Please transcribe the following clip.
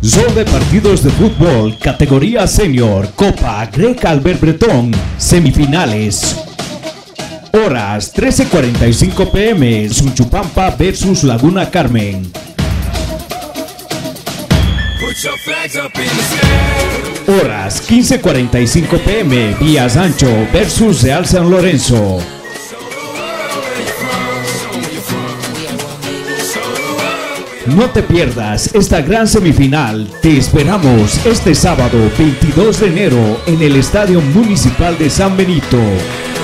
Son de partidos de fútbol, categoría senior, Copa Greg Albert Bretón, semifinales. Horas 13:45 pm, Sunchupampa versus Laguna Carmen. Horas 15:45 pm, Villa Sancho versus Real San Lorenzo. No te pierdas esta gran semifinal. Te esperamos este sábado 22 de enero en el Estadio Municipal de San Benito.